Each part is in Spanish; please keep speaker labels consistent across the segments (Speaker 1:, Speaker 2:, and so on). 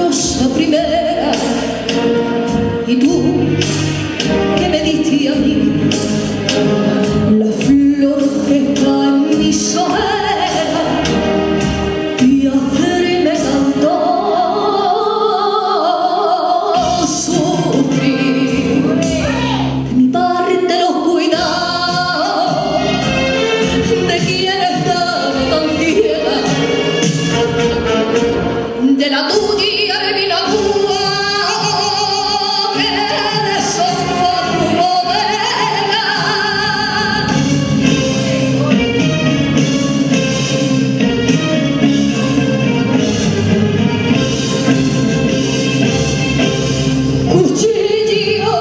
Speaker 1: rosa primera, y tú que me diste a mí la flor que está en mi sojera y hacerme tanto sufrir. De mi parte los cuidados de quien estaba tan ciega, de la tuya, de mi locura, que deshonró tu bodega. Cuchillo,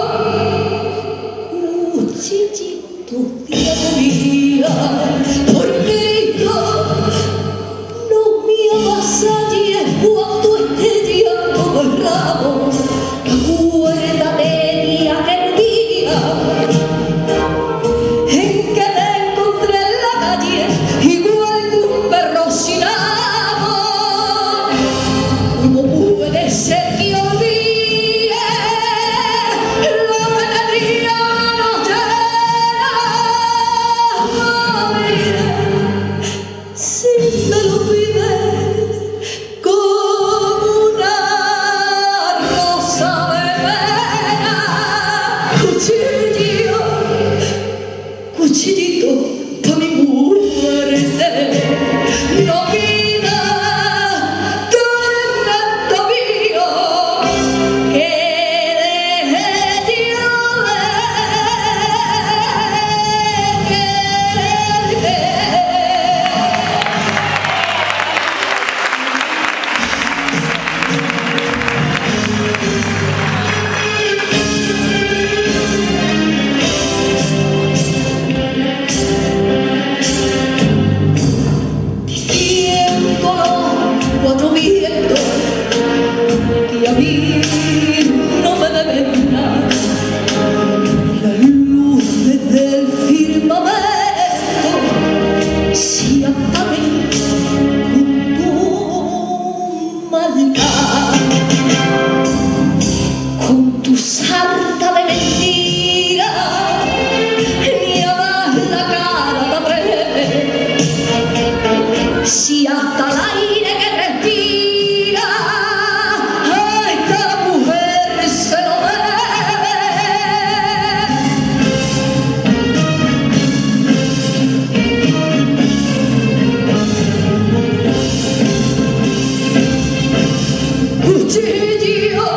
Speaker 1: cuchillito de agonía, por Cristo, no me avasalles cuando esté llanto el ramo. Acuérdate de aquel día en que te encontré en la calle igual que un perro sin amo. ¿Cómo puede ser que olvide lo que tenía noche? Si me lo pides como una rosa de pena, cuchillo, cuchillito pa' mi muerte, no pidas tormento mío, que deje yo de quererte. Diciéndolo cuatro vientos que a mí no me deben nada, las luces del firmamento se apagan con tu maldad, con tu sarta de mentiras, ni a dar la cara te atreves. Si hasta el aire que respira a esta mujer se lo debe. Cuchillo,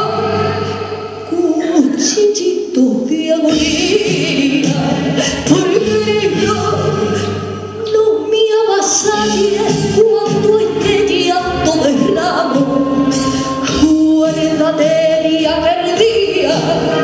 Speaker 1: cuchillito de agonía, por Cristo, no me avasalles cuando esté llanto de ramo. Acuérdate de aquel día